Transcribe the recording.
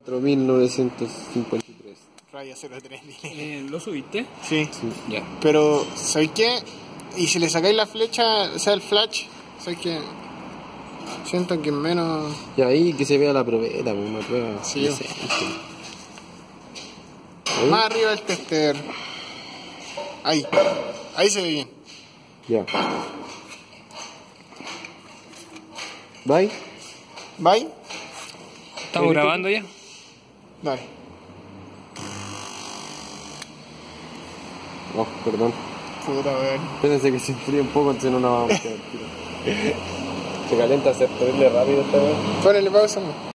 4953. Raya 03, dile. ¿Lo subiste? Sí. Ya. Pero, ¿sabes qué? Y si le sacáis la flecha, o sea, el flash, ¿sabes qué? Siento que menos... Y ahí que se vea la probeta, una prueba. Sí. Decente. Ahí. Más arriba el tester. Ahí. Ahí se ve bien. Ya. Bye. ¿Bye? ¿Estamos grabando ya? Dale. Oh, perdón. Puta, weón. Pensé que se enfría un poco, entonces no nos vamos a quedar. Se calienta hacer terrible rápido esta vez. Ponele pausa, ¿no?